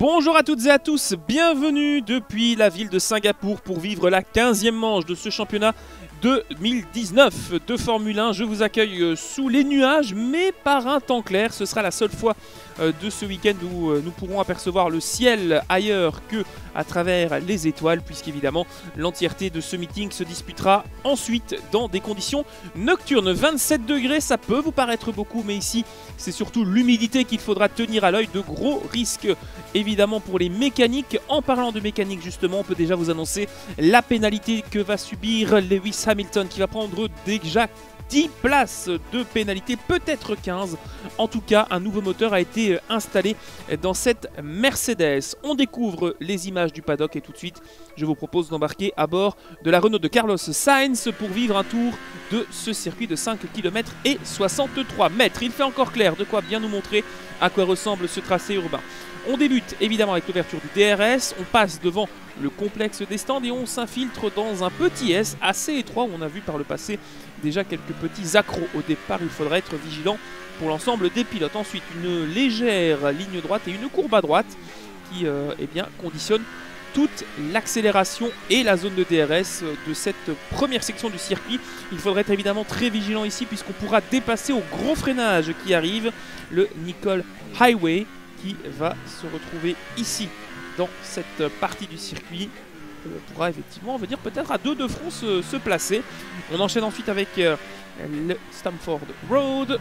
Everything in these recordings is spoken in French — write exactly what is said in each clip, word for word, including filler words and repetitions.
Bonjour à toutes et à tous, bienvenue depuis la ville de Singapour pour vivre la quinzième manche de ce championnat deux mille dix-neuf de Formule un. Je vous accueille sous les nuages mais par un temps clair. Ce sera la seule fois de ce week-end où nous pourrons apercevoir le ciel ailleurs que à travers les étoiles, puisqu'évidemment l'entièreté de ce meeting se disputera ensuite dans des conditions nocturnes. vingt-sept degrés, ça peut vous paraître beaucoup, mais ici c'est surtout l'humidité qu'il faudra tenir à l'œil. De gros risques évidemment pour les mécaniques. En parlant de mécanique justement, on peut déjà vous annoncer la pénalité que va subir Lewis Hamilton, qui va prendre déjà dix places de pénalité, peut-être quinze. En tout cas, un nouveau moteur a été installé dans cette Mercedes. On découvre les images du paddock et tout de suite, je vous propose d'embarquer à bord de la Renault de Carlos Sainz pour vivre un tour de ce circuit de cinq kilomètres et soixante-trois mètres. Il fait encore clair, de quoi bien nous montrer à quoi ressemble ce tracé urbain. On débute évidemment avec l'ouverture du D R S, on passe devant le complexe des stands et on s'infiltre dans un petit S assez étroit où on a vu par le passé déjà quelques petits accros. Au départ, il faudra être vigilant pour l'ensemble des pilotes. Ensuite, une légère ligne droite et une courbe à droite qui euh, eh bien, conditionne toute l'accélération et la zone de D R S de cette première section du circuit. Il faudra être évidemment très vigilant ici puisqu'on pourra dépasser au gros freinage qui arrive le Nicole Highway, qui va se retrouver ici dans cette partie du circuit. On pourra effectivement, on va dire peut-être à deux de front se, se placer. On enchaîne ensuite avec euh, le Stamford Road.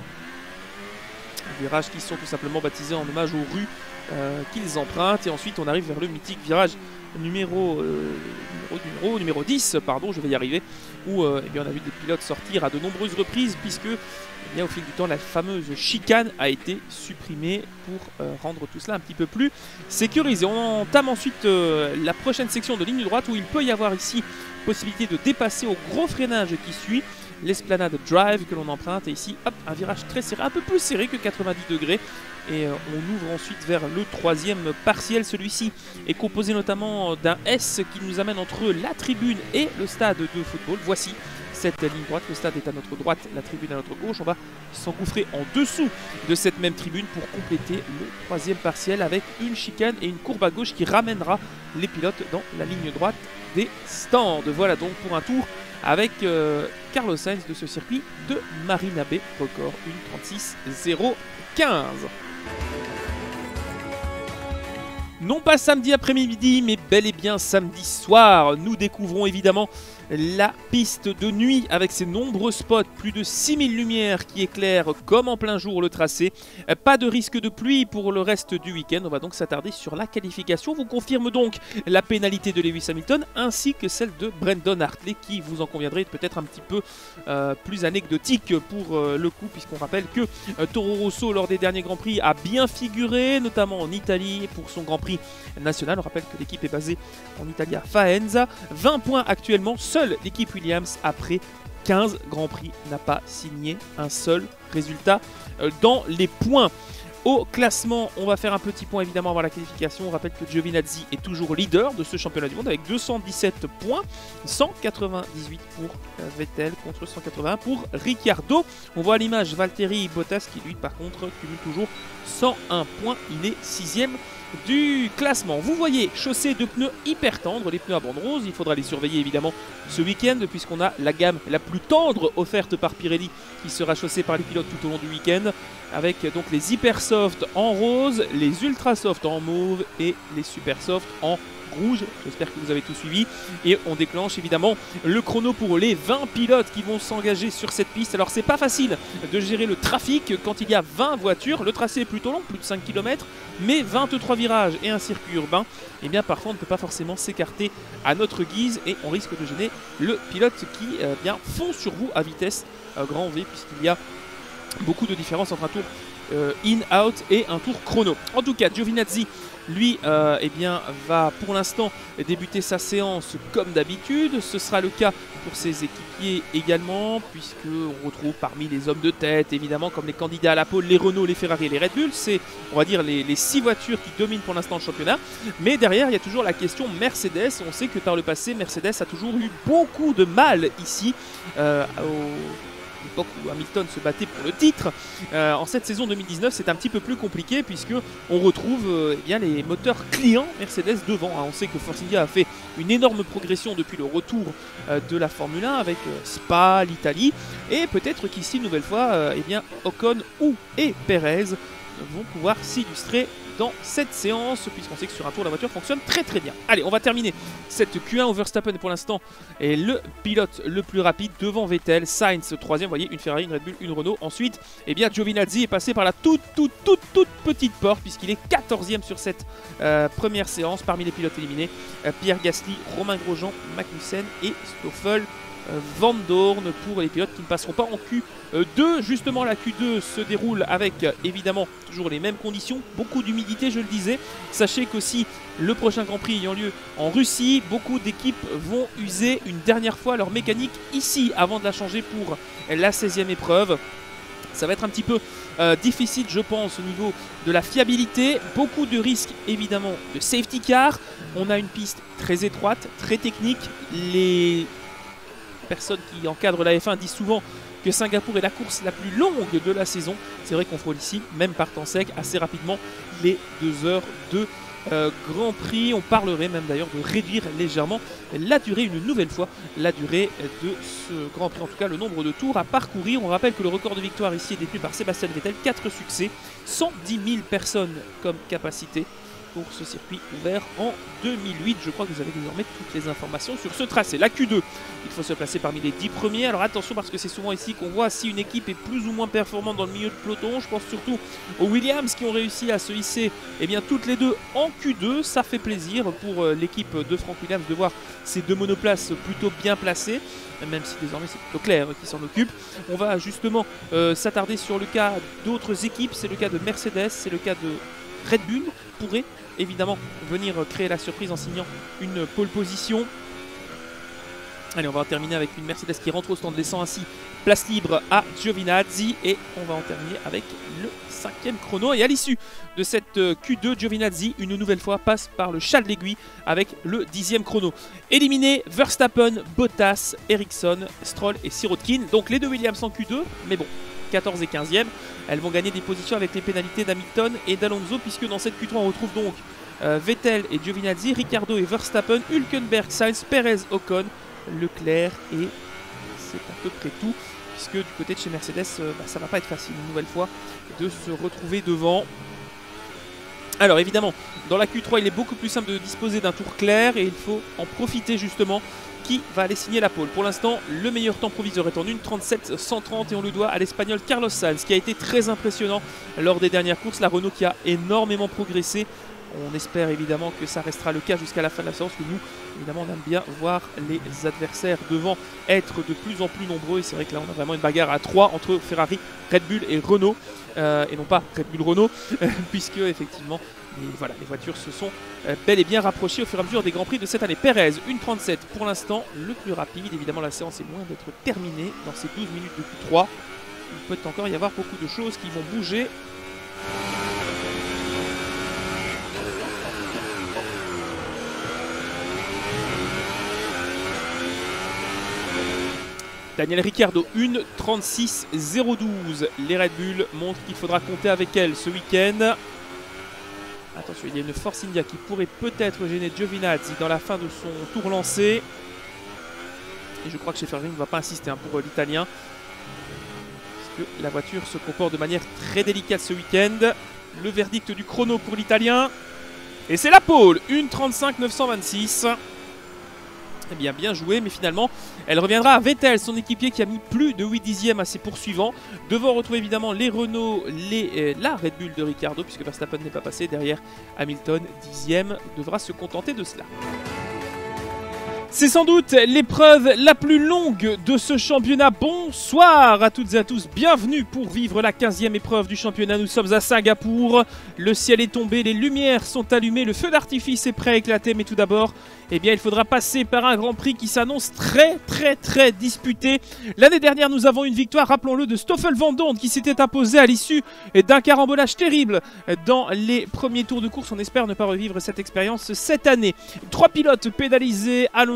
Des virages qui sont tout simplement baptisés en hommage aux rues euh, qu'ils empruntent. Et ensuite on arrive vers le mythique virage numéro, euh, numéro, numéro, numéro dix, pardon, je vais y arriver, où euh, eh bien, on a vu des pilotes sortir à de nombreuses reprises puisque eh bien, au fil du temps la fameuse chicane a été supprimée pour euh, rendre tout cela un petit peu plus sécurisé. On entame ensuite euh, la prochaine section de ligne droite où il peut y avoir ici possibilité de dépasser au gros freinage qui suit l'Esplanade Drive que l'on emprunte, et ici hop, un virage très serré, un peu plus serré que quatre-vingt-dix degrés, et euh, on ouvre ensuite vers le troisième partiel. Celui-ci est composé notamment d'un S qui nous amène entre la tribune et le stade de football. Voici cette ligne droite, le stade est à notre droite, la tribune à notre gauche. On va s'engouffrer en dessous de cette même tribune pour compléter le troisième partiel avec une chicane et une courbe à gauche qui ramènera les pilotes dans la ligne droite des stands. Voilà donc pour un tour avec euh, Carlos Sainz de ce circuit de Marina Bay, record une trente-six zéro quinze. Non pas samedi après-midi, mais bel et bien samedi soir, nous découvrons évidemment la piste de nuit avec ses nombreux spots, plus de six mille lumières qui éclairent comme en plein jour le tracé. Pas de risque de pluie pour le reste du week-end. On va donc s'attarder sur la qualification. Vous confirme donc la pénalité de Lewis Hamilton ainsi que celle de Brandon Hartley, qui, vous en conviendrez, est peut-être un petit peu euh, plus anecdotique pour euh, le coup, puisqu'on rappelle que euh, Toro Rosso lors des derniers Grands Prix a bien figuré, notamment en Italie pour son Grand Prix national. On rappelle que l'équipe est basée en Italie à Faenza. vingt points actuellement. Seule l'équipe Williams, après quinze Grands Prix, n'a pas signé un seul résultat dans les points. Au classement, on va faire un petit point évidemment avant la qualification. On rappelle que Giovinazzi est toujours leader de ce championnat du monde avec deux cent dix-sept points, cent quatre-vingt-dix-huit pour Vettel contre cent quatre-vingts pour Ricciardo. On voit à l'image Valtteri Bottas qui lui par contre cumule toujours cent un points, il est sixième du classement. Vous voyez, chaussée de pneus hyper tendres, les pneus à bande rose, il faudra les surveiller évidemment ce week-end puisqu'on a la gamme la plus tendre offerte par Pirelli qui sera chaussée par les pilotes tout au long du week-end, avec donc les hyper soft en rose, les ultra soft en mauve et les super soft en rouge. J'espère que vous avez tout suivi, et on déclenche évidemment le chrono pour les vingt pilotes qui vont s'engager sur cette piste. Alors c'est pas facile de gérer le trafic quand il y a vingt voitures, le tracé est plutôt long, plus de cinq kilomètres, mais vingt-trois virages et un circuit urbain, et eh bien parfois on ne peut pas forcément s'écarter à notre guise et on risque de gêner le pilote qui euh, bien fonce sur vous à vitesse euh, grand V, puisqu'il y a beaucoup de différence entre un tour euh, in-out et un tour chrono. En tout cas, Giovinazzi, lui, euh, eh bien, va pour l'instant débuter sa séance comme d'habitude. Ce sera le cas pour ses équipiers également, puisqu'on retrouve parmi les hommes de tête, évidemment, comme les candidats à la pole, les Renault, les Ferrari et les Red Bull. C'est, on va dire, les, les six voitures qui dominent pour l'instant le championnat. Mais derrière, il y a toujours la question Mercedes. On sait que par le passé, Mercedes a toujours eu beaucoup de mal ici euh, au l'époque où Hamilton se battait pour le titre. Euh, en cette saison deux mille dix-neuf, c'est un petit peu plus compliqué puisque on retrouve euh, eh bien, les moteurs clients Mercedes devant. Hein. On sait que Force India a fait une énorme progression depuis le retour euh, de la Formule un avec euh, Spa, l'Italie, et peut-être qu'ici, une nouvelle fois, euh, eh bien, Ocon ou et Perez vont pouvoir s'illustrer dans cette séance, puisqu'on sait que sur un tour la voiture fonctionne très très bien. Allez, on va terminer cette Q un. Verstappen pour l'instant est le pilote le plus rapide devant Vettel, Sainz troisième, vous voyez, une Ferrari, une Red Bull, une Renault. Ensuite, eh bien, Giovinazzi est passé par la toute toute toute toute petite porte, puisqu'il est quatorzième sur cette euh, première séance parmi les pilotes éliminés. Euh, Pierre Gasly, Romain Grosjean, Magnussen et Stoffel Van Dorn pour les pilotes qui ne passeront pas en Q deux. Justement, la Q deux se déroule avec évidemment toujours les mêmes conditions, beaucoup d'humidité, je le disais. Sachez qu'aussi le prochain Grand Prix ayant lieu en Russie, beaucoup d'équipes vont user une dernière fois leur mécanique ici avant de la changer pour la seizième épreuve. Ça va être un petit peu euh, difficile, je pense, au niveau de la fiabilité. Beaucoup de risques, évidemment, de safety car. On a une piste très étroite, très technique. Les personnes qui encadrent la F un disent souvent que Singapour est la course la plus longue de la saison. C'est vrai qu'on frôle ici, même par temps sec, assez rapidement les deux heures de euh, Grand Prix. On parlerait même d'ailleurs de réduire légèrement la durée, une nouvelle fois, la durée de ce Grand Prix. En tout cas, le nombre de tours à parcourir. On rappelle que le record de victoire ici est détenu par Sébastien Vettel, quatre succès, cent dix mille personnes comme capacité pour ce circuit ouvert en deux mille huit. Je crois que vous avez désormais toutes les informations sur ce tracé. La Q deux, il faut se placer parmi les dix premiers. Alors attention, parce que c'est souvent ici qu'on voit si une équipe est plus ou moins performante dans le milieu de peloton. Je pense surtout aux Williams qui ont réussi à se hisser eh bien, toutes les deux en Q deux. Ça fait plaisir pour l'équipe de Frank Williams de voir ces deux monoplaces plutôt bien placées, même si désormais c'est plutôt Claire qui s'en occupe. On va justement euh, s'attarder sur le cas d'autres équipes. C'est le cas de Mercedes, c'est le cas de Red Bull, pourrait évidemment venir créer la surprise en signant une pole position. Allez, on va en terminer avec une Mercedes qui rentre au stand, laissant ainsi place libre à Giovinazzi, et on va en terminer avec le cinquième chrono. Et à l'issue de cette Q deux, Giovinazzi une nouvelle fois passe par le chat de l'aiguille avec le dixième chrono. Éliminé Verstappen, Bottas, Ericsson, Stroll et Sirotkin. Donc les deux Williams en Q deux, mais bon, quatorze et quinzième. Elles vont gagner des positions avec les pénalités d'Hamilton et d'Alonso, puisque dans cette Q trois on retrouve donc euh, Vettel et Giovinazzi, Ricciardo et Verstappen, Hülkenberg, Sainz, Perez, Ocon, Leclerc, et c'est à peu près tout, puisque du côté de chez Mercedes, euh, bah, ça va pas être facile une nouvelle fois de se retrouver devant. Alors évidemment, dans la Q trois, il est beaucoup plus simple de disposer d'un tour clair et il faut en profiter justement. Qui va aller signer la pole? Pour l'instant, le meilleur temps proviseur est en une trente-sept cent trente et on le doit à l'Espagnol Carlos Sainz qui a été très impressionnant lors des dernières courses. La Renault qui a énormément progressé. On espère évidemment que ça restera le cas jusqu'à la fin de la séance, que nous, évidemment, on aime bien voir les adversaires devant être de plus en plus nombreux. Et c'est vrai que là, on a vraiment une bagarre à trois entre Ferrari, Red Bull et Renault. Euh, et non pas Red Bull Renault, puisque effectivement, les, voilà, les voitures se sont euh, bel et bien rapprochées au fur et à mesure des Grands Prix de cette année. Perez, une trente-sept pour l'instant, le plus rapide. Évidemment, la séance est loin d'être terminée dans ces douze minutes de Q trois. Il peut encore y avoir beaucoup de choses qui vont bouger. Daniel Ricciardo, une trente-six zéro douze. Les Red Bull montrent qu'il faudra compter avec elle ce week-end. Attention, il y a une Force India qui pourrait peut-être gêner Giovinazzi dans la fin de son tour lancé. Et je crois que chez Ferrari ne va pas insister hein, pour l'Italien. Parce que la voiture se comporte de manière très délicate ce week-end. Le verdict du chrono pour l'Italien. Et c'est la pole, une trente-cinq neuf cent vingt-six. Eh bien, bien joué, mais finalement, elle reviendra à Vettel, son équipier qui a mis plus de huit dixièmes à ses poursuivants. Devant retrouver évidemment les Renault, les, euh, la Red Bull de Ricciardo, puisque Verstappen n'est pas passé. Derrière, Hamilton, dixième, devra se contenter de cela. C'est sans doute l'épreuve la plus longue de ce championnat. Bonsoir à toutes et à tous, bienvenue pour vivre la quinzième épreuve du championnat. Nous sommes à Singapour, le ciel est tombé, les lumières sont allumées, le feu d'artifice est prêt à éclater. Mais tout d'abord, eh bien, il faudra passer par un Grand Prix qui s'annonce très très très disputé. L'année dernière, nous avons une victoire, rappelons-le, de Stoffel Van Dorn qui s'était imposé à l'issue d'un carambolage terrible dans les premiers tours de course. On espère ne pas revivre cette expérience cette année. Trois pilotes pénalisés, Alonso,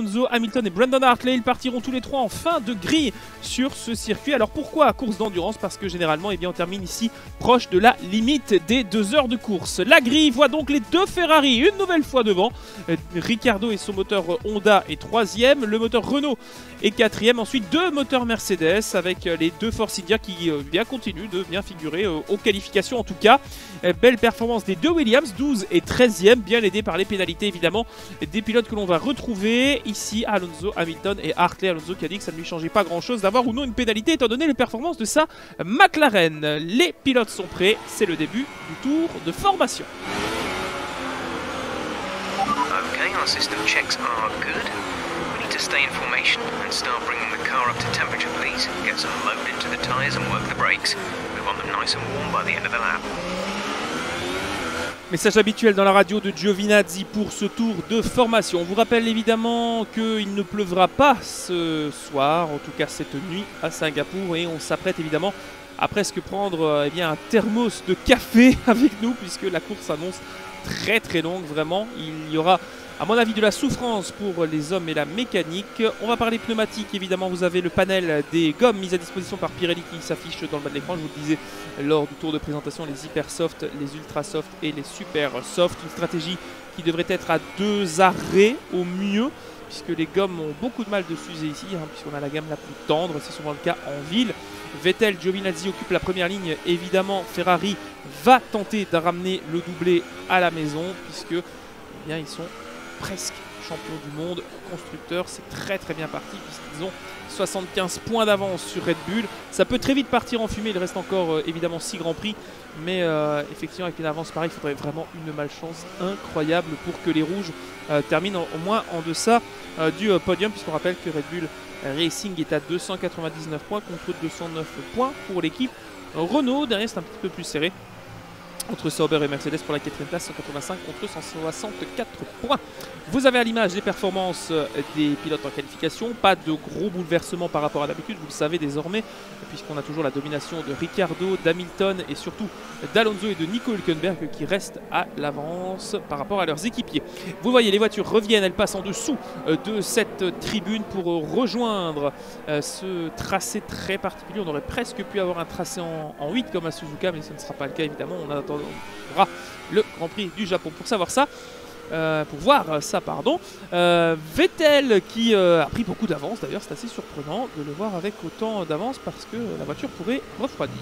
Alonso, Hamilton et Brandon Hartley. Ils partiront tous les trois en fin de grille sur ce circuit. Alors pourquoi course d'endurance? Parce que généralement, eh bien, on termine ici proche de la limite des deux heures de course. La grille voit donc les deux Ferrari une nouvelle fois devant. Ricciardo et son moteur Honda est troisième. Le moteur Renault est quatrième. Ensuite, deux moteurs Mercedes avec les deux Force India qui euh, bien continuent de bien figurer euh, aux qualifications en tout cas. Euh, belle performance des deux Williams, douze et treizième, bien aidés par les pénalités évidemment des pilotes que l'on va retrouver ici, Alonso, Hamilton et Hartley. Alonso qui a dit que ça ne lui changeait pas grand chose d'avoir ou non une pénalité étant donné les performances de sa McLaren. Les pilotes sont prêts, c'est le début du tour de formation. Okay, our system checks are good. We need to stay in formation and start bringing the car up to temperature, please. Get some load into the tyres and work the brakes. We want them nice and warm by the end of the lap. Message habituel dans la radio de Giovinazzi pour ce tour de formation. On vous rappelle évidemment qu'il ne pleuvra pas ce soir, en tout cas cette nuit à Singapour, et on s'apprête évidemment à presque prendre eh bien, un thermos de café avec nous puisque la course s'annonce très très longue vraiment. Il y aura à mon avis de la souffrance pour les hommes et la mécanique. On va parler pneumatique évidemment, vous avez le panel des gommes mises à disposition par Pirelli qui s'affiche dans le bas de l'écran. Je vous le disais lors du tour de présentation, les hyper soft, les ultra soft et les super soft. Une stratégie qui devrait être à deux arrêts au mieux puisque les gommes ont beaucoup de mal de s'user ici hein, puisqu'on a la gamme la plus tendre, c'est souvent le cas en ville. Vettel, Giovinazzi occupe la première ligne, évidemment Ferrari va tenter de ramener le doublé à la maison puisque eh bien, ils sont presque champions du monde constructeur. C'est très très bien parti puisqu'ils ont soixante-quinze points d'avance sur Red Bull. Ça peut très vite partir en fumée, il reste encore euh, évidemment six grands prix, mais euh, effectivement avec une avance pareille, il faudrait vraiment une malchance incroyable pour que les rouges euh, terminent au moins en deçà euh, du euh, podium, puisqu'on rappelle que Red Bull Racing est à deux cent quatre-vingt-dix-neuf points contre deux cent neuf points pour l'équipe Renault. Derrière c'est un petit peu plus serré entre Sauber et Mercedes pour la quatrième place, cent quatre-vingt-cinq contre cent soixante-quatre points. Vous avez à l'image les performances des pilotes en qualification, pas de gros bouleversements par rapport à d'habitude, vous le savez désormais, puisqu'on a toujours la domination de Ricciardo, d'Hamilton et surtout d'Alonso et de Nico Hülkenberg qui restent à l'avance par rapport à leurs équipiers. Vous voyez, les voitures reviennent, elles passent en dessous de cette tribune pour rejoindre ce tracé très particulier. On aurait presque pu avoir un tracé en, en huit comme à Suzuka, mais ce ne sera pas le cas évidemment. On attendra le Grand Prix du Japon pour savoir ça. Euh, pour voir ça, pardon. Euh, Vettel qui euh, a pris beaucoup d'avance, d'ailleurs c'est assez surprenant de le voir avec autant d'avance parce que la voiture pourrait refroidir.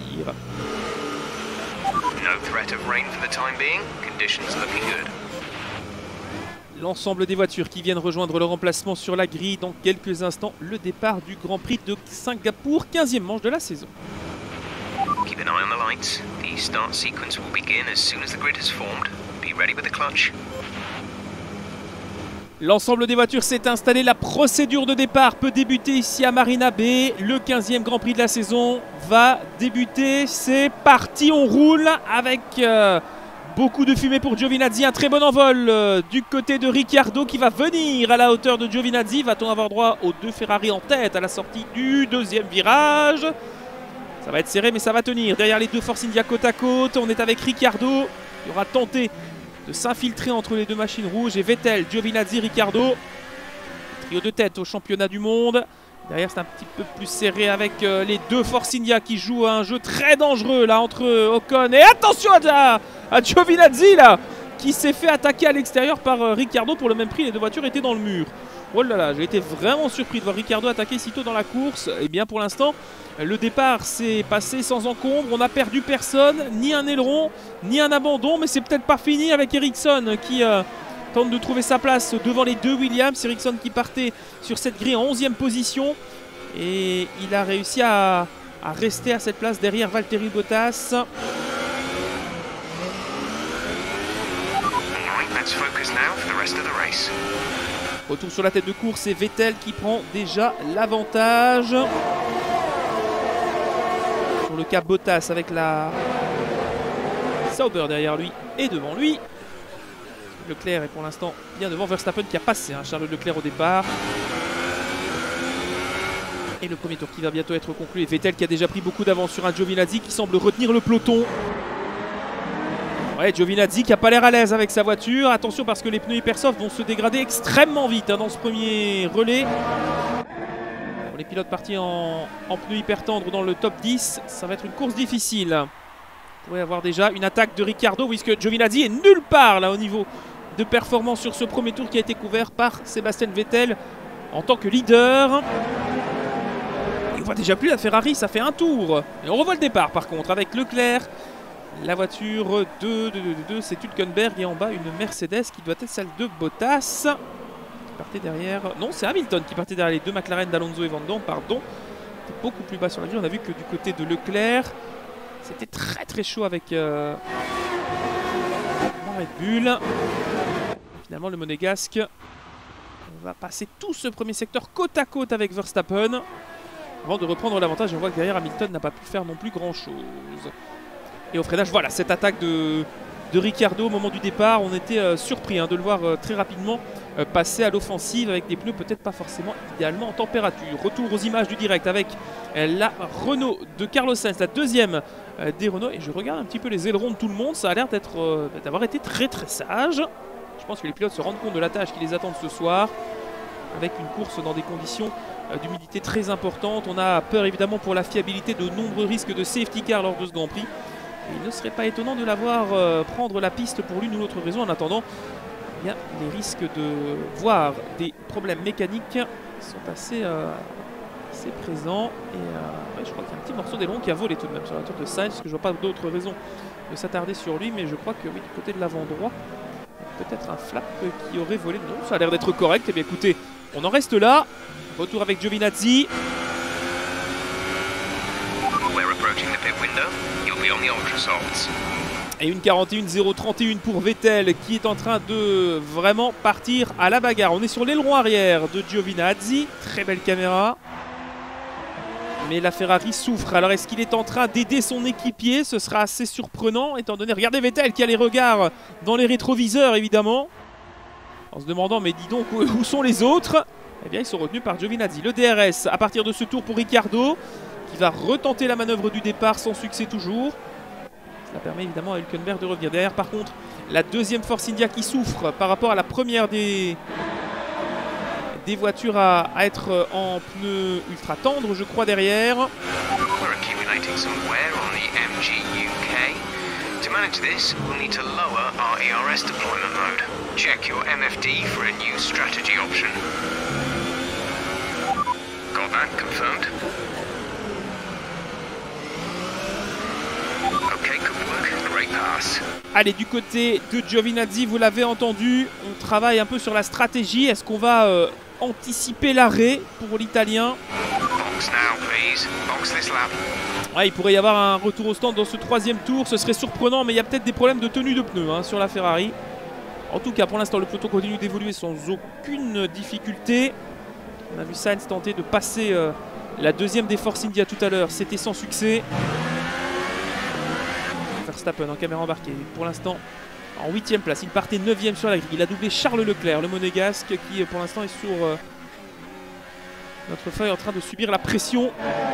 L'ensemble des voitures qui viennent rejoindre leur emplacement sur la grille dans quelques instants. Le départ du Grand Prix de Singapour, quinzième manche de la saison. Keep an eye on the lights. The start sequence will begin as soon as the grid has formed. Be ready with the clutch. L'ensemble des voitures s'est installé. La procédure de départ peut débuter ici à Marina Bay. Le quinzième Grand Prix de la saison va débuter. C'est parti, on roule avec euh, beaucoup de fumée pour Giovinazzi. Un très bon envol euh, du côté de Ricciardo qui va venir à la hauteur de Giovinazzi. Va-t-on avoir droit aux deux Ferrari en tête à la sortie du deuxième virage? Ça va être serré mais ça va tenir. Derrière les deux Force India côte à côte, on est avec Ricciardo qui aura tenté de s'infiltrer entre les deux machines rouges et Vettel, Giovinazzi, Ricciardo. Trio de tête au championnat du monde. Derrière c'est un petit peu plus serré avec euh, les deux Force India qui jouent un jeu très dangereux là entre Ocon et attention à, à Giovinazzi là qui s'est fait attaquer à l'extérieur par euh, Ricciardo. Pour le même prix les deux voitures étaient dans le mur. Oh là là, j'ai été vraiment surpris de voir Ricciardo attaquer si tôt dans la course. Et bien pour l'instant, le départ s'est passé sans encombre. On n'a perdu personne, ni un aileron, ni un abandon. Mais c'est peut-être pas fini avec Ericsson qui euh, tente de trouver sa place devant les deux Williams. Ericsson qui partait sur cette grille en onzième position. Et il a réussi à, à rester à cette place derrière Valtteri Bottas. Let's focus now for the rest of the race. Retour sur la tête de course, c'est Vettel qui prend déjà l'avantage. Sur le cas Bottas avec la Sauber derrière lui et devant lui. Leclerc est pour l'instant bien devant Verstappen qui a passé hein, Charles Leclerc au départ. Et le premier tour qui va bientôt être conclu. Et Vettel qui a déjà pris beaucoup d'avance sur un Giovinazzi qui semble retenir le peloton. Ouais, Giovinazzi qui n'a pas l'air à l'aise avec sa voiture. Attention parce que les pneus Hypersoft vont se dégrader extrêmement vite hein, dans ce premier relais. Bon, les pilotes partis en, en pneus hyper tendres dans le top dix, ça va être une course difficile. On pourrait avoir déjà une attaque de Ricciardo puisque Giovinazzi est nulle part là au niveau de performance sur ce premier tour qui a été couvert par Sébastien Vettel en tant que leader. On voit déjà plus la Ferrari, ça fait un tour. Et on revoit le départ par contre avec Leclerc. La voiture de, de, de, de, de c'est Hülkenberg et en bas une Mercedes qui doit être celle de Bottas. Qui partait derrière. Non, c'est Hamilton qui partait derrière les deux McLaren d'Alonso et Van Dorn, pardon. C'était beaucoup plus bas sur la grille. On a vu que du côté de Leclerc, c'était très très chaud avec euh, Red Bull. Finalement, le Monégasque va passer tout ce premier secteur côte à côte avec Verstappen avant de reprendre l'avantage. On voit que derrière Hamilton n'a pas pu faire non plus grand chose. Et au freinage, voilà cette attaque de, de Ricciardo au moment du départ. On était euh, surpris hein, de le voir euh, très rapidement euh, passer à l'offensive avec des pneus peut-être pas forcément idéalement en température. Retour aux images du direct avec euh, la Renault de Carlos Sainz, la deuxième euh, des Renault. Et je regarde un petit peu les ailerons de tout le monde. Ça a l'air d'être, euh, d'avoir été très très sage. Je pense que les pilotes se rendent compte de la tâche qui les attend ce soir. Avec une course dans des conditions euh, d'humidité très importantes. On a peur évidemment pour la fiabilité de nombreux risques de safety car lors de ce Grand Prix. Il ne serait pas étonnant de la voir euh, prendre la piste pour l'une ou l'autre raison. En attendant, eh bien, les risques de voir des problèmes mécaniques sont assez, euh, assez présents. Et euh, ouais, je crois qu'il y a un petit morceau d'aileron qui a volé tout de même sur la tour de Sainz, parce que je ne vois pas d'autres raisons de s'attarder sur lui. Mais je crois que oui, du côté de l'avant droit, peut-être un flap qui aurait volé. Non, ça a l'air d'être correct. Eh bien écoutez, on en reste là. Retour avec Giovinazzi. Et une quarante et un zéro trente et un pour Vettel qui est en train de vraiment partir à la bagarre. On est sur l'aileron arrière de Giovinazzi. Très belle caméra. Mais la Ferrari souffre. Alors est-ce qu'il est en train d'aider son équipier? Ce sera assez surprenant étant donné... Regardez Vettel qui a les regards dans les rétroviseurs évidemment. En se demandant mais dis donc où sont les autres? Eh bien ils sont retenus par Giovinazzi. Le D R S à partir de ce tour pour Ricciardo, qui va retenter la manœuvre du départ sans succès toujours. Cela permet évidemment à Hülkenberg de revenir. Derrière par contre la deuxième Force India qui souffre par rapport à la première des, des voitures à, à être en pneus ultra tendres je crois derrière. To manage this, we'll need to lower our E R S deployment mode. Check your M F D for a new strategy option. Got that confirmed? Okay, good work. Great pass. Allez, du côté de Giovinazzi, vous l'avez entendu, on travaille un peu sur la stratégie. Est-ce qu'on va euh, anticiper l'arrêt pour l'Italien? Box now, please. Box this lap. Ouais, il pourrait y avoir un retour au stand dans ce troisième tour, ce serait surprenant, mais il y a peut-être des problèmes de tenue de pneus hein, sur la Ferrari. En tout cas, pour l'instant, le peloton continue d'évoluer sans aucune difficulté. On a vu Sainz tenter de passer euh, la deuxième des Force India tout à l'heure, c'était sans succès. Verstappen en caméra embarquée, pour l'instant en huitième place, il partait neuvième sur la grille. Il a doublé Charles Leclerc, le monégasque, qui pour l'instant est sur euh, notre feuille en train de subir la pression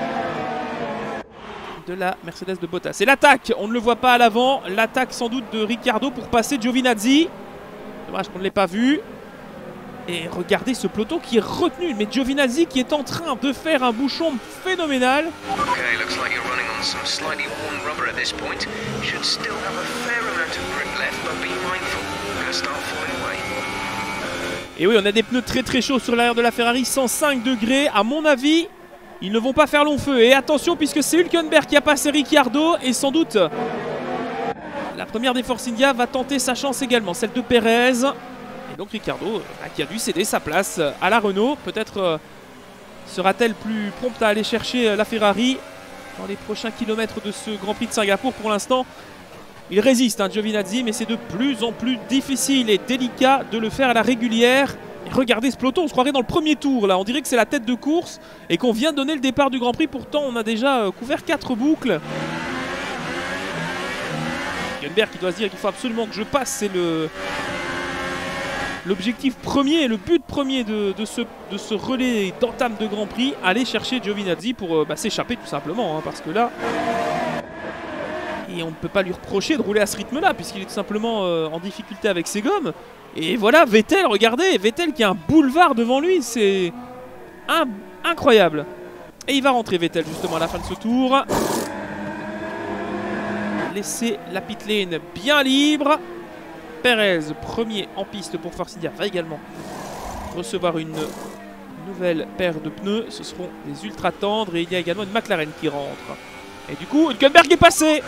de la Mercedes de Bottas. Et l'attaque, on ne le voit pas à l'avant, l'attaque sans doute de Ricciardo pour passer Giovinazzi. Dommage qu'on ne l'ait pas vu. Et regardez ce peloton qui est retenu, mais Giovinazzi qui est en train de faire un bouchon phénoménal. Okay, looks like you're running on some slightly worn rubber at this point. You should still have a fair amount of grip left, but be mindful. You're gonna start falling away. Et oui, on a des pneus très très chauds sur l'arrière de la Ferrari, cent cinq degrés. À mon avis, ils ne vont pas faire long feu. Et attention, puisque c'est Hülkenberg qui a passé Ricciardo. Et sans doute, la première des Force India va tenter sa chance également, celle de Pérez. Et donc Ricciardo, bah, qui a dû céder sa place à la Renault. Peut-être euh, sera-t-elle plus prompte à aller chercher euh, la Ferrari dans les prochains kilomètres de ce Grand Prix de Singapour. Pour l'instant, il résiste, hein, Giovinazzi, mais c'est de plus en plus difficile et délicat de le faire à la régulière. Et regardez ce peloton, on se croirait dans le premier tour là, on dirait que c'est la tête de course et qu'on vient de donner le départ du Grand Prix, pourtant on a déjà euh, couvert quatre boucles. Hülkenberg qui doit se dire qu'il faut absolument que je passe, c'est le l'objectif premier, le but premier de, de, ce, de ce relais d'entame de Grand Prix, aller chercher Giovinazzi pour euh, bah, s'échapper tout simplement, hein, parce que là, Et on ne peut pas lui reprocher de rouler à ce rythme-là, puisqu'il est tout simplement euh, en difficulté avec ses gommes. Et voilà, Vettel, regardez, Vettel qui a un boulevard devant lui, c'est incroyable. Et il va rentrer Vettel justement à la fin de ce tour. Laisser la pit lane bien libre. Perez, premier en piste pour Force India, va également recevoir une nouvelle paire de pneus. Ce seront des ultra tendres et il y a également une McLaren qui rentre. Et du coup, Hülkenberg est passé.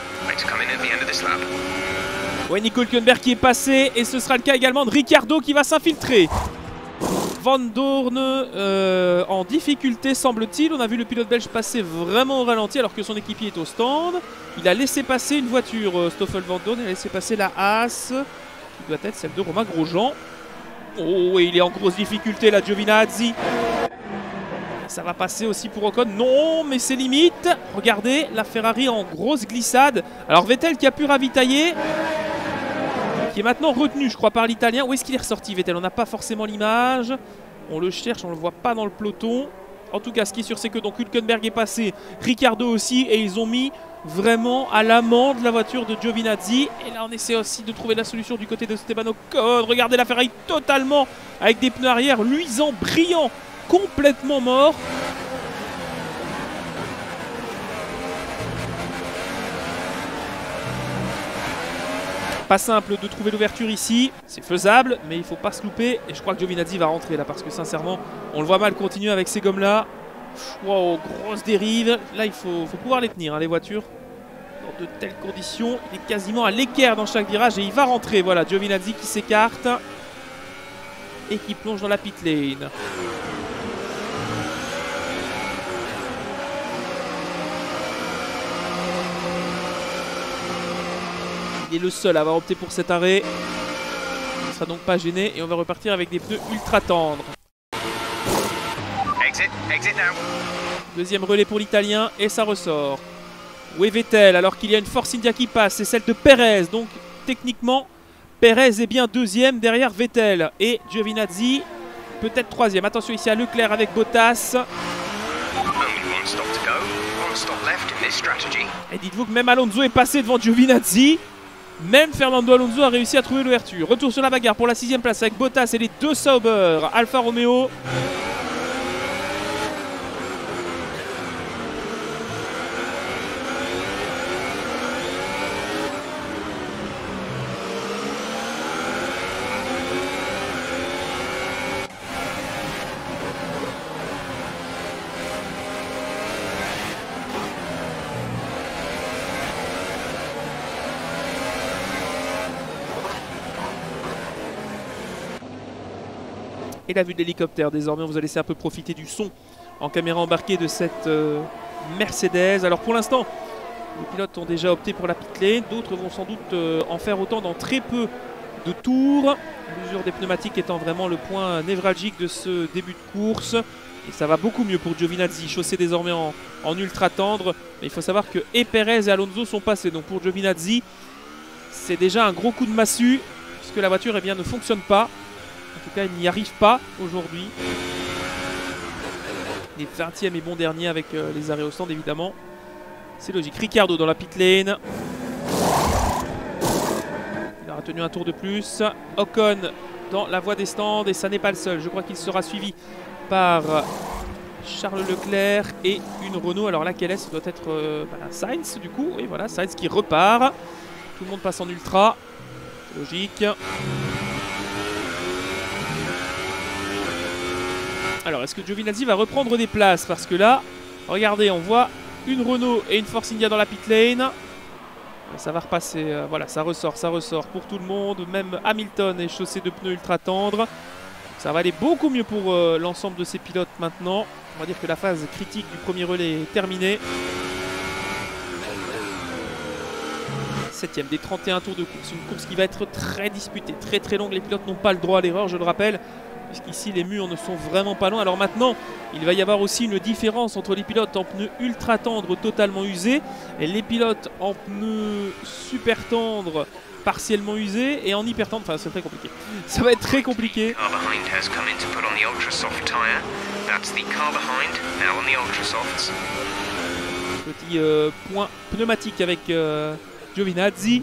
Ouais, Nico Hülkenberg qui est passé et ce sera le cas également de Ricciardo qui va s'infiltrer. Van Dorn euh, en difficulté semble-t-il. On a vu le pilote belge passer vraiment au ralenti alors que son équipier est au stand. Il a laissé passer une voiture, euh, Stoffel Van Dorn, il a laissé passer la Haas, qui doit être celle de Romain Grosjean. Oh, et il est en grosse difficulté là, Giovinazzi. Ça va passer aussi pour Ocon. Non, mais c'est limite. Regardez, la Ferrari en grosse glissade. Alors Vettel qui a pu ravitailler, qui est maintenant retenu, je crois, par l'Italien. Où est-ce qu'il est ressorti, Vettel? On n'a pas forcément l'image. On le cherche, on ne le voit pas dans le peloton. En tout cas, ce qui est sûr, c'est que donc Hülkenberg est passé, Ricciardo aussi, et ils ont mis vraiment à l'amende la voiture de Giovinazzi. Et là, on essaie aussi de trouver la solution du côté de Esteban Ocon. Regardez la Ferrari totalement avec des pneus arrière luisants, brillants, complètement morts. Pas simple de trouver l'ouverture ici, c'est faisable, mais il ne faut pas se louper. Et je crois que Giovinazzi va rentrer là, parce que sincèrement, on le voit mal continuer avec ces gommes-là. Wow, grosse dérive. Là, il faut, faut pouvoir les tenir, hein, les voitures. Dans de telles conditions, il est quasiment à l'équerre dans chaque virage et il va rentrer. Voilà, Giovinazzi qui s'écarte et qui plonge dans la pit lane. Il est le seul à avoir opté pour cet arrêt. Il ne sera donc pas gêné et on va repartir avec des pneus ultra tendres. Exit, exit now. Deuxième relais pour l'Italien et ça ressort. Où est Vettel alors qu'il y a une Force India qui passe? C'est celle de Perez. Donc techniquement, Perez est bien deuxième derrière Vettel. Et Giovinazzi peut-être troisième. Attention ici à Leclerc avec Bottas. Et dites-vous que même Alonso est passé devant Giovinazzi. Même Fernando Alonso a réussi à trouver l'ouverture. Retour sur la bagarre pour la sixième place avec Bottas et les deux Sauber. Alfa Romeo. Et la vue de l'hélicoptère, désormais on vous a laissé un peu profiter du son en caméra embarquée de cette euh, Mercedes. Alors pour l'instant, les pilotes ont déjà opté pour la pit lane, d'autres vont sans doute euh, en faire autant dans très peu de tours. L'usure des pneumatiques étant vraiment le point névralgique de ce début de course. Et ça va beaucoup mieux pour Giovinazzi, chaussé désormais en, en ultra tendre. Mais il faut savoir que et Perez et Alonso sont passés. Donc pour Giovinazzi, c'est déjà un gros coup de massue, puisque la voiture eh bien, ne fonctionne pas. En tout cas, il n'y arrive pas aujourd'hui. Il est vingtième et bon dernier avec euh, les arrêts au stand, évidemment. C'est logique. Ricciardo dans la pit lane. Il aura tenu un tour de plus. Ocon dans la voie des stands. Et ça n'est pas le seul. Je crois qu'il sera suivi par Charles Leclerc et une Renault. Alors laquelle est-ce? Ça doit être euh, bah, Sainz, du coup. Oui, voilà, Sainz qui repart. Tout le monde passe en ultra. Logique. Alors, est-ce que Giovinazzi va reprendre des places? Parce que là, regardez, on voit une Renault et une Force India dans la pit lane. Ça va repasser, euh, voilà, ça ressort, ça ressort pour tout le monde. Même Hamilton est chaussé de pneus ultra tendres. Ça va aller beaucoup mieux pour euh, l'ensemble de ces pilotes maintenant. On va dire que la phase critique du premier relais est terminée. Septième des trente et un tours de course. Une course qui va être très disputée, très très longue. Les pilotes n'ont pas le droit à l'erreur, je le rappelle. Puisqu'ici les murs ne sont vraiment pas loin. Alors maintenant, il va y avoir aussi une différence entre les pilotes en pneus ultra tendres totalement usés et les pilotes en pneus super tendres partiellement usés et en hyper tendres. Enfin, c'est très compliqué. Ça va être très compliqué. Petit euh, point pneumatique avec euh, Giovinazzi.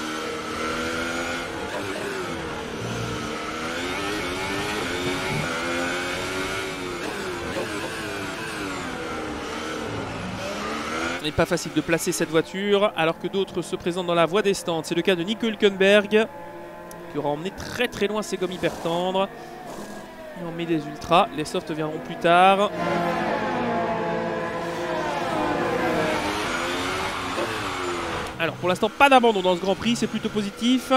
Il n'est pas facile de placer cette voiture alors que d'autres se présentent dans la voie des stands. C'est le cas de Nico Hülkenberg qui aura emmené très très loin ses gommes hyper tendres. Et on met des ultras, les softs viendront plus tard. Alors pour l'instant pas d'abandon dans ce Grand Prix, c'est plutôt positif.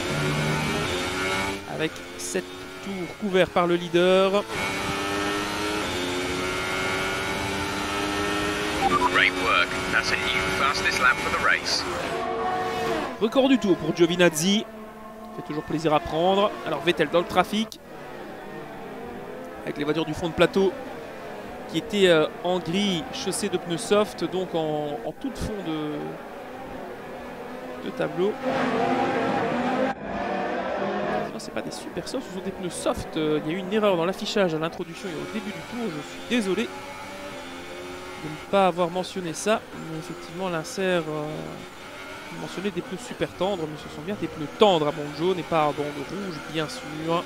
Avec sept tours couverts par le leader. Great work. That's a new fastest lap for the race. Record du tour pour Giovinazzi. Fait toujours plaisir à prendre. Alors Vettel dans le trafic. Avec les voitures du fond de plateau qui étaient euh, en gris, chaussées de pneus soft, donc en, en tout fond de, de tableau. Non, c'est pas des super soft, ce sont des pneus soft. Il y a eu une erreur dans l'affichage à l'introduction et au début du tour. Je suis désolé de ne pas avoir mentionné ça, mais effectivement l'insert euh, mentionnait des pneus super tendres, mais ce sont bien des pneus tendres à bande jaune et pas à bande rouge, bien sûr.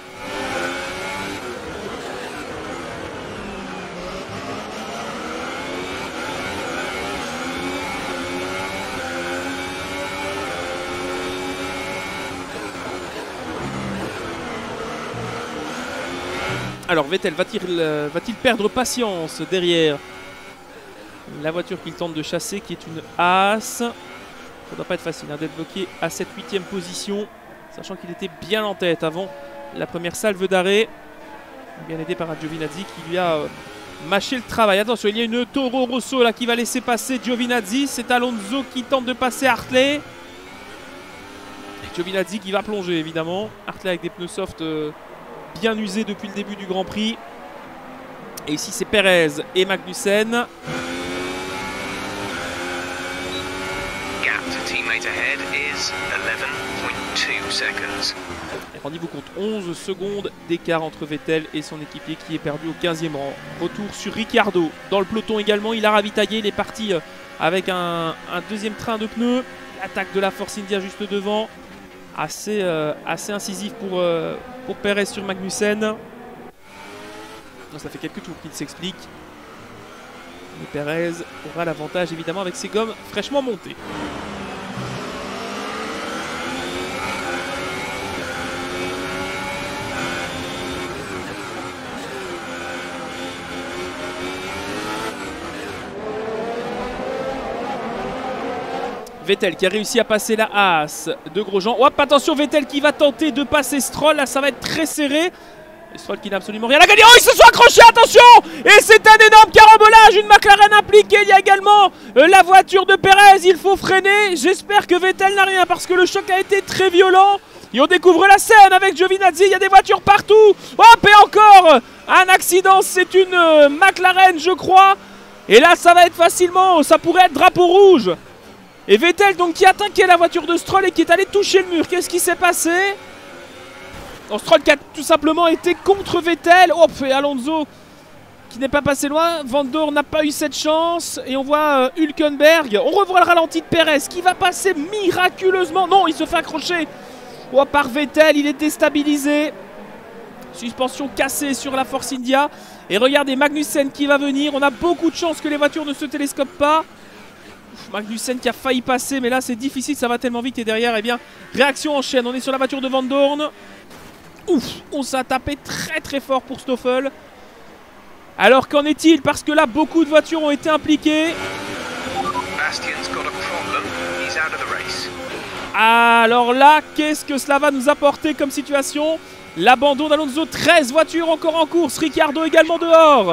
Alors Vettel va-t-il euh, va-t-il perdre patience derrière la voiture qu'il tente de chasser, qui est une Haas. Ça ne doit pas être facile hein, d'être bloqué à cette huitième position, sachant qu'il était bien en tête avant la première salve d'arrêt. Bien aidé par Giovinazzi qui lui a euh, mâché le travail. Attention, il y a une Toro Rosso là qui va laisser passer Giovinazzi. C'est Alonso qui tente de passer Hartley. Et Giovinazzi qui va plonger évidemment. Hartley avec des pneus soft euh, bien usés depuis le début du Grand Prix. Et ici c'est Perez et Magnussen. Ahead is eleven point two seconds. Rendez-vous compte, onze secondes d'écart entre Vettel et son équipier qui est perdu au quinzième rang. Retour sur Ricciardo dans le peloton également, il a ravitaillé, il est parti avec un, un deuxième train de pneus. L'attaque de la Force India juste devant, assez, euh, assez incisif pour, euh, pour Perez sur Magnussen. Non, ça fait quelques tours qu'il s'explique. Mais Perez aura l'avantage évidemment avec ses gommes fraîchement montées. Vettel qui a réussi à passer la Haas de Grosjean. Hop, attention, Vettel qui va tenter de passer Stroll. Là, ça va être très serré. Et Stroll qui n'a absolument rien à gagner. Oh, ils se sont accrochés, attention! Et c'est un énorme carambolage. Une McLaren impliquée. Il y a également euh, la voiture de Perez. Il faut freiner. J'espère que Vettel n'a rien parce que le choc a été très violent. Et on découvre la scène avec Giovinazzi. Il y a des voitures partout. Hop, et encore un accident. C'est une euh, McLaren, je crois. Et là, ça va être facilement. Ça pourrait être drapeau rouge. Et Vettel donc qui a attaqué la voiture de Stroll et qui est allé toucher le mur. Qu'est-ce qui s'est passé? Donc Stroll qui a tout simplement été contre Vettel. Hop, et Alonso qui n'est pas passé loin. Van Dorn n'a pas eu cette chance. Et on voit euh, Hülkenberg. On revoit le ralenti de Perez qui va passer miraculeusement. Non, il se fait accrocher oh, par Vettel. Il est déstabilisé. Suspension cassée sur la Force India. Et regardez Magnussen qui va venir. On a beaucoup de chance que les voitures ne se télescopent pas. Magnussen qui a failli passer, mais là c'est difficile, ça va tellement vite. Et derrière, eh bien, réaction en chaîne. On est sur la voiture de Van Dorn. Ouf, on s'est tapé très très fort pour Stoffel. Alors qu'en est-il? Parce que là, beaucoup de voitures ont été impliquées. Bastian's got a problem. He's out of the race. Alors là, qu'est-ce que cela va nous apporter comme situation? L'abandon d'Alonso, treize voitures encore en course. Ricciardo également dehors.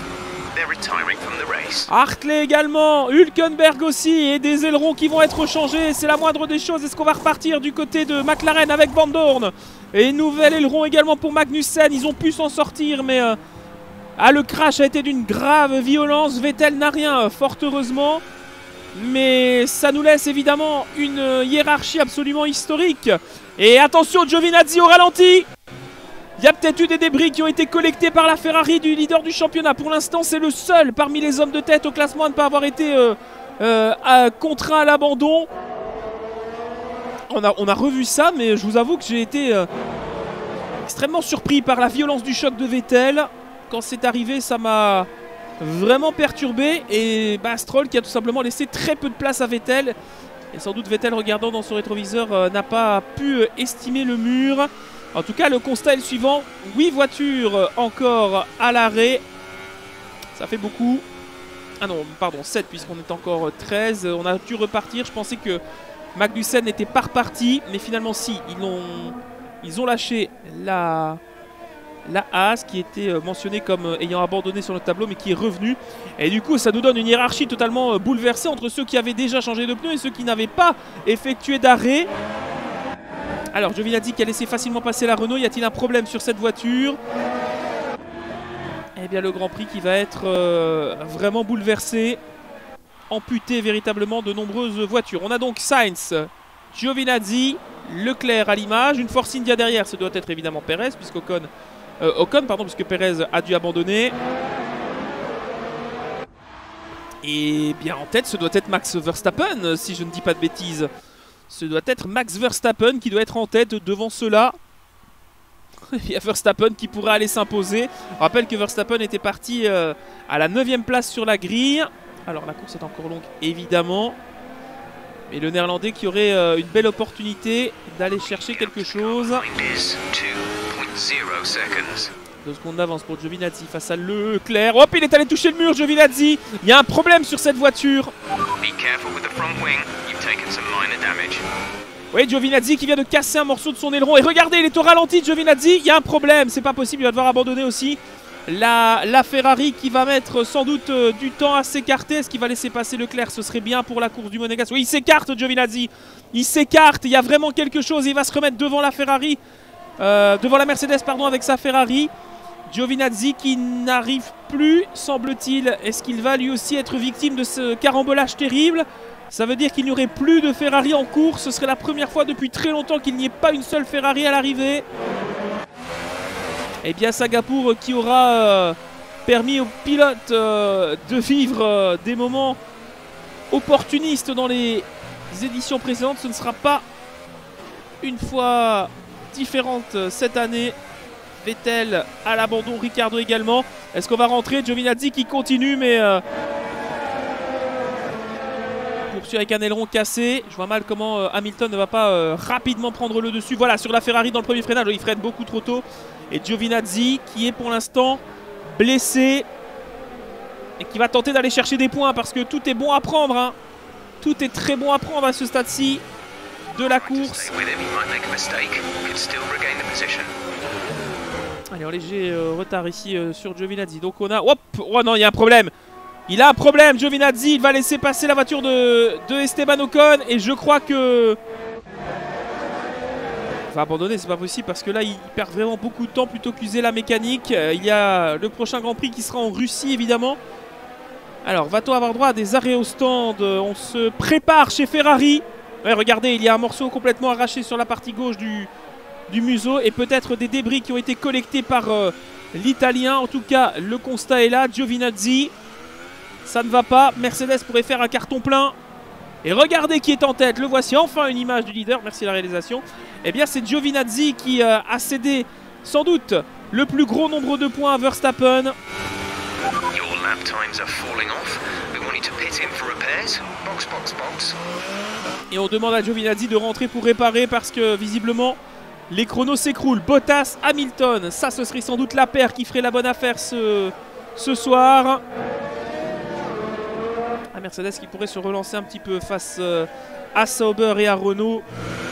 Hartley également, Hülkenberg aussi, et des ailerons qui vont être changés, c'est la moindre des choses. Est-ce qu'on va repartir du côté de McLaren avec Van Dorn? Et nouvel aileron également pour Magnussen, ils ont pu s'en sortir, mais euh, ah, le crash a été d'une grave violence. Vettel n'a rien, fort heureusement, mais ça nous laisse évidemment une hiérarchie absolument historique. Et attention, Giovinazzi au ralenti. Il y a peut-être eu des débris qui ont été collectés par la Ferrari du leader du championnat. Pour l'instant, c'est le seul parmi les hommes de tête au classement à ne pas avoir été euh, euh, à, contraint à l'abandon. On a, on a revu ça, mais je vous avoue que j'ai été euh, extrêmement surpris par la violence du choc de Vettel. Quand c'est arrivé, ça m'a vraiment perturbé. Et bah, Stroll qui a tout simplement laissé très peu de place à Vettel. Et sans doute Vettel, regardant dans son rétroviseur, euh, n'a pas pu euh, estimer le mur. En tout cas, le constat est le suivant. huit voitures euh, encore à l'arrêt. Ça fait beaucoup. Ah non, pardon, sept puisqu'on est encore euh, treize. On a dû repartir. Je pensais que Magnussen n'était pas reparti, mais finalement si, ils ont, ils ont lâché la, la Haas qui était mentionnée comme ayant abandonné sur le tableau mais qui est revenue. Et du coup ça nous donne une hiérarchie totalement bouleversée entre ceux qui avaient déjà changé de pneus et ceux qui n'avaient pas effectué d'arrêt. Alors Giovinazzi qui a laissé facilement passer la Renault, y a-t-il un problème sur cette voiture? Eh bien le Grand Prix qui va être euh, vraiment bouleversé. Amputé véritablement de nombreuses voitures. On a donc Sainz, Giovinazzi, Leclerc à l'image, une Force India derrière, ce doit être évidemment Perez, puisque Ocon, euh, Ocon pardon, puisque Perez a dû abandonner. Et bien en tête, ce doit être Max Verstappen, si je ne dis pas de bêtises. Ce doit être Max Verstappen qui doit être en tête devant ceux-là. Il y a Verstappen qui pourrait aller s'imposer. On rappelle que Verstappen était parti euh, à la neuvième place sur la grille. Alors la course est encore longue évidemment, mais le néerlandais qui aurait euh, une belle opportunité d'aller chercher quelque chose. Deux secondes d'avance pour Giovinazzi face à Leclerc. Hop, il est allé toucher le mur Giovinazzi. Il y a un problème sur cette voiture. Oui, Giovinazzi qui vient de casser un morceau de son aileron. Et regardez, il est au ralenti Giovinazzi. Il y a un problème, c'est pas possible, il va devoir abandonner aussi. La, la Ferrari qui va mettre sans doute euh, du temps à s'écarter. Est-ce qu'il va laisser passer Leclerc? Ce serait bien pour la course du Monégasque. Oui, il s'écarte Giovinazzi. Il s'écarte. Il y a vraiment quelque chose. Il va se remettre devant la Ferrari. Euh, devant la Mercedes, pardon, avec sa Ferrari. Giovinazzi qui n'arrive plus, semble-t-il. Est-ce qu'il va lui aussi être victime de ce carambolage terrible? Ça veut dire qu'il n'y aurait plus de Ferrari en course. Ce serait la première fois depuis très longtemps qu'il n'y ait pas une seule Ferrari à l'arrivée. Eh bien Singapour qui aura euh, permis aux pilotes euh, de vivre euh, des moments opportunistes dans les éditions précédentes. Ce ne sera pas une fois différente cette année. Vettel à l'abandon, Ricciardo également. Est-ce qu'on va rentrer? Giovinazzi qui continue mais euh, poursuit avec un aileron cassé. Je vois mal comment euh, Hamilton ne va pas euh, rapidement prendre le dessus. Voilà, sur la Ferrari dans le premier freinage, il freine beaucoup trop tôt. Et Giovinazzi qui est pour l'instant blessé et qui va tenter d'aller chercher des points parce que tout est bon à prendre. Hein. Tout est très bon à prendre à ce stade-ci de la course. Allez, en léger euh, retard ici euh, sur Giovinazzi. Donc on a... Hop, oh non, il y a un problème. Il a un problème, Giovinazzi. Il va laisser passer la voiture de, de Esteban Ocon. Et je crois que... Il va abandonner, c'est pas possible parce que là il perd vraiment beaucoup de temps plutôt qu'user la mécanique. euh, Il y a le prochain Grand Prix qui sera en Russie évidemment. Alors va-t-on avoir droit à des arrêts au stand? On se prépare chez Ferrari. Ouais, regardez, il y a un morceau complètement arraché sur la partie gauche du, du museau. Et peut-être des débris qui ont été collectés par euh, l'Italien. En tout cas le constat est là, Giovinazzi. Ça ne va pas, Mercedes pourrait faire un carton plein. Et regardez qui est en tête, le voici, enfin une image du leader, merci la réalisation. Eh bien c'est Giovinazzi qui euh, a cédé sans doute le plus gros nombre de points à Verstappen. Et on demande à Giovinazzi de rentrer pour réparer parce que visiblement les chronos s'écroulent. Bottas, Hamilton, ça ce serait sans doute la paire qui ferait la bonne affaire ce, ce soir. À Mercedes qui pourrait se relancer un petit peu face euh, à Sauber et à Renault.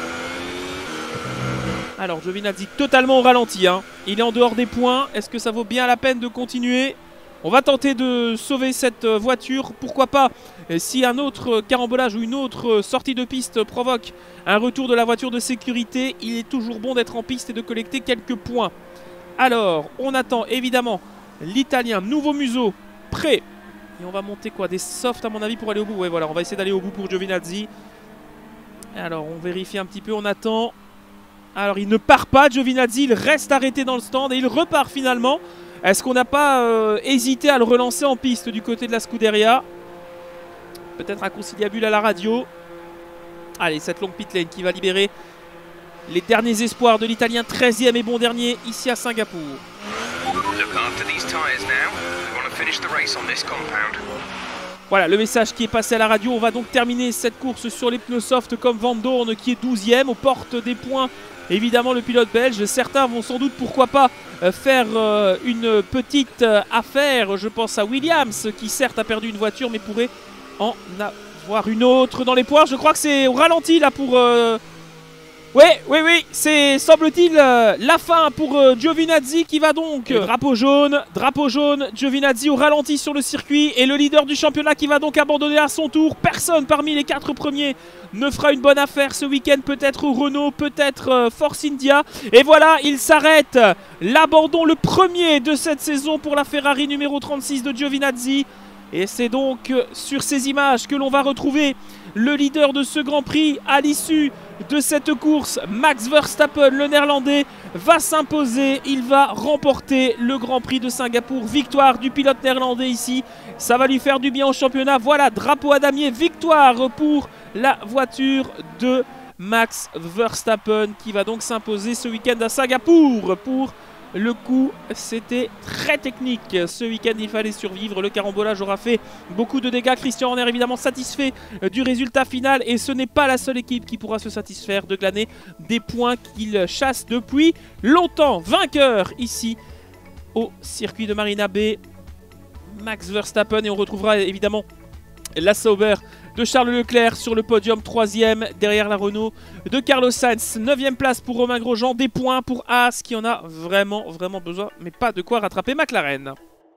Alors Giovinazzi totalement au ralenti, hein. Il est en dehors des points. Est-ce que ça vaut bien la peine de continuer? On va tenter de sauver cette voiture. Pourquoi pas, si un autre carambolage ou une autre sortie de piste provoque un retour de la voiture de sécurité, il est toujours bon d'être en piste et de collecter quelques points. Alors on attend évidemment l'Italien, nouveau museau, prêt. Et on va monter quoi? Des softs à mon avis pour aller au bout. Ouais voilà, on va essayer d'aller au bout pour Giovinazzi. Alors on vérifie un petit peu, on attend. Alors il ne part pas Giovinazzi, il reste arrêté dans le stand et il repart finalement. Est-ce qu'on n'a pas euh, hésité à le relancer en piste du côté de la Scuderia? peut-être un conciliabule à la radio. Allez, cette longue pit lane qui va libérer les derniers espoirs de l'Italien, treizième et bon dernier ici à Singapour. Voilà le message qui est passé à la radio. On va donc terminer cette course sur les pneus soft comme Van Doorn qui est douzième aux portes des points. Évidemment le pilote belge. Certains vont sans doute pourquoi pas faire une petite affaire. Je pense à Williams qui certes a perdu une voiture mais pourrait en avoir une autre dans les points. Je crois que c'est au ralenti là pour... Euh... Oui, oui, oui, c'est semble-t-il euh, la fin pour euh, Giovinazzi qui va donc... Euh, drapeau jaune, drapeau jaune, Giovinazzi au ralenti sur le circuit et le leader du championnat qui va donc abandonner à son tour. Personne parmi les quatre premiers ne fera une bonne affaire ce week-end, peut-être Renault, peut-être euh, Force India. Et voilà, il s'arrête, l'abandon le premier de cette saison pour la Ferrari numéro trente-six de Giovinazzi. Et c'est donc sur ces images que l'on va retrouver le leader de ce Grand Prix à l'issue de cette course. Max Verstappen, le néerlandais, va s'imposer. Il va remporter le Grand Prix de Singapour. Victoire du pilote néerlandais ici. Ça va lui faire du bien au championnat. Voilà, drapeau à damier, victoire pour la voiture de Max Verstappen qui va donc s'imposer ce week-end à Singapour pour... Le coup, c'était très technique. Ce week-end, il fallait survivre. Le carambolage aura fait beaucoup de dégâts. Christian Horner, évidemment, satisfait du résultat final. Et ce n'est pas la seule équipe qui pourra se satisfaire de glaner des points qu'il chasse depuis longtemps. Vainqueur ici au circuit de Marina Bay, Max Verstappen. Et on retrouvera évidemment la Sauber de Charles Leclerc sur le podium, troisième derrière la Renault de Carlos Sainz, neuvième place pour Romain Grosjean, des points pour Haas qui en a vraiment vraiment besoin, mais pas de quoi rattraper McLaren.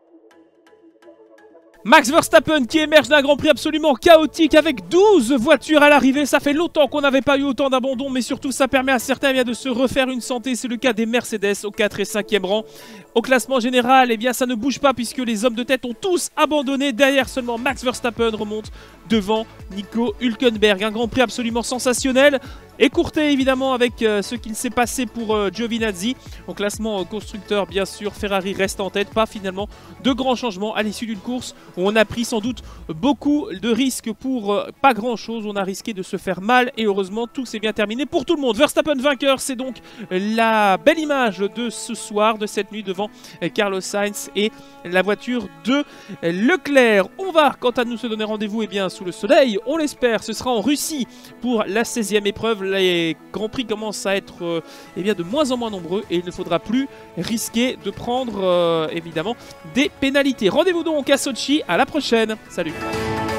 Max Verstappen qui émerge d'un Grand Prix absolument chaotique avec douze voitures à l'arrivée. Ça fait longtemps qu'on n'avait pas eu autant d'abandon, mais surtout ça permet à certains eh bien, de se refaire une santé. C'est le cas des Mercedes au quatre et cinquième rang. Au classement général, eh bien, ça ne bouge pas puisque les hommes de tête ont tous abandonné. Derrière seulement Max Verstappen remonte devant Nico Hülkenberg. Un Grand Prix absolument sensationnel. Écourté évidemment avec euh, ce qu'il s'est passé pour euh, Giovinazzi. Au classement euh, constructeur, bien sûr, Ferrari reste en tête. Pas finalement de grands changements à l'issue d'une course où on a pris sans doute beaucoup de risques pour euh, pas grand chose. On a risqué de se faire mal et heureusement tout s'est bien terminé pour tout le monde. Verstappen vainqueur, c'est donc la belle image de ce soir, de cette nuit devant euh, Carlos Sainz et la voiture de euh, Leclerc. On va quant à nous se donner rendez-vous eh bien, sous le soleil. On l'espère, ce sera en Russie pour la seizième épreuve. Les Grands Prix commencent à être euh, eh bien, de moins en moins nombreux et il ne faudra plus risquer de prendre euh, évidemment des pénalités. Rendez-vous donc à Sochi, à la prochaine. Salut.